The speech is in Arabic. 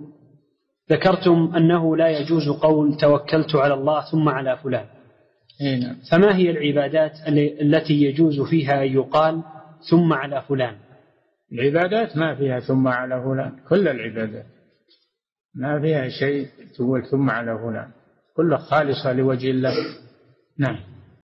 ذكرتم أنه لا يجوز قول توكلت على الله ثم على فلان. نعم. فما هي العبادات التي يجوز فيها أن يقال ثم على فلان؟ العبادات ما فيها ثم على فلان، كل العبادات ما فيها شيء تقول ثم على فلان، كلها خالصة لوجه الله. نعم.